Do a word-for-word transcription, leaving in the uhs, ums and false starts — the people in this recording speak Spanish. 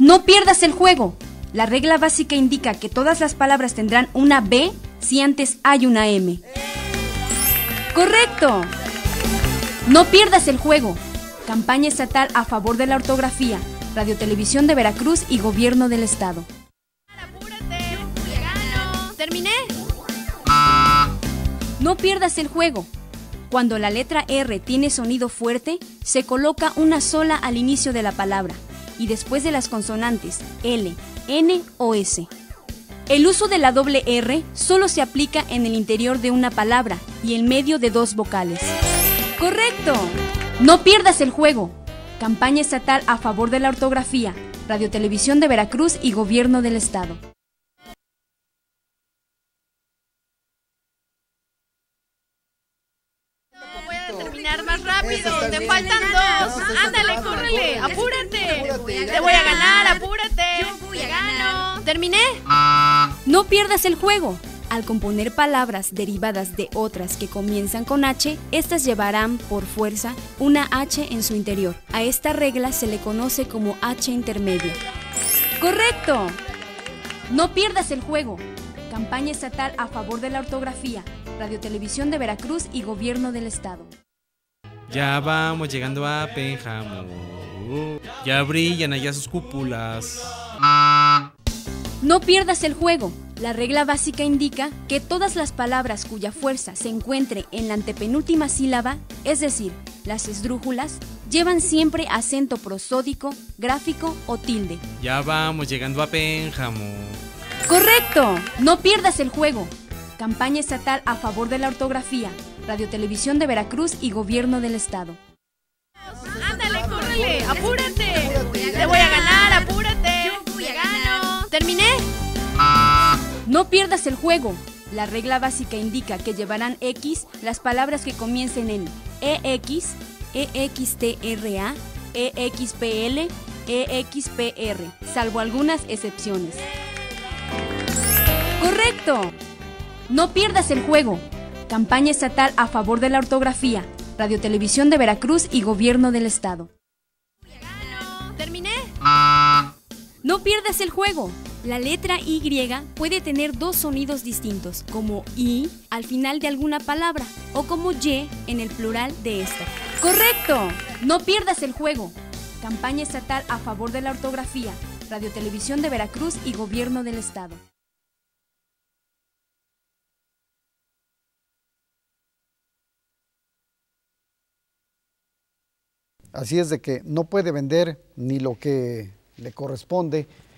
No pierdas el juego. La regla básica indica que todas las palabras tendrán una B si antes hay una M. ¡Correcto! No pierdas el juego. Campaña estatal a favor de la ortografía. Radio Televisión de Veracruz y Gobierno del Estado. ¡Apúrate! ¡Ya gano! ¡Terminé! No pierdas el juego. Cuando la letra R tiene sonido fuerte, se coloca una sola al inicio de la palabra y después de las consonantes L, N o S. El uso de la doble R solo se aplica en el interior de una palabra y en medio de dos vocales. ¡Correcto! No pierdas el juego. Campaña estatal a favor de la ortografía. Radio Televisión de Veracruz y Gobierno del Estado. Voy a terminar más rápido. Te faltan dos. Ándale, córrele. Apúrate. Te voy a ganar. Apúrate. Ya gano. ¿Terminé? No pierdas el juego. Al componer palabras derivadas de otras que comienzan con H, estas llevarán, por fuerza, una H en su interior. A esta regla se le conoce como H intermedia. ¡Correcto! No pierdas el juego. Campaña estatal a favor de la ortografía. Radio Televisión de Veracruz y Gobierno del Estado. Ya vamos llegando a Pénjamo. Ya brillan allá sus cúpulas. No pierdas el juego. La regla básica indica que todas las palabras cuya fuerza se encuentre en la antepenúltima sílaba, es decir, las esdrújulas, llevan siempre acento prosódico, gráfico o tilde. Ya vamos llegando a Pénjamo. ¡Correcto! No pierdas el juego. Campaña estatal a favor de la ortografía. Radio Televisión de Veracruz y Gobierno del Estado. Ándale, córrele. Apúrate. Te voy a ganar. Apúrate. Ya gano. ¿Terminé? No pierdas el juego. La regla básica indica que llevarán X las palabras que comiencen en EX, EXTRA, EXPL, EXPR, salvo algunas excepciones. ¡Correcto! No pierdas el juego. Campaña estatal a favor de la ortografía. Radio Televisión de Veracruz y Gobierno del Estado. ¿Terminé? No pierdas el juego. La letra Y puede tener dos sonidos distintos, como I al final de alguna palabra o como Y en el plural de esta. ¡Correcto! No pierdas el juego. Campaña estatal a favor de la ortografía. Radio Televisión de Veracruz y Gobierno del Estado. Así es de que no puede vender ni lo que le corresponde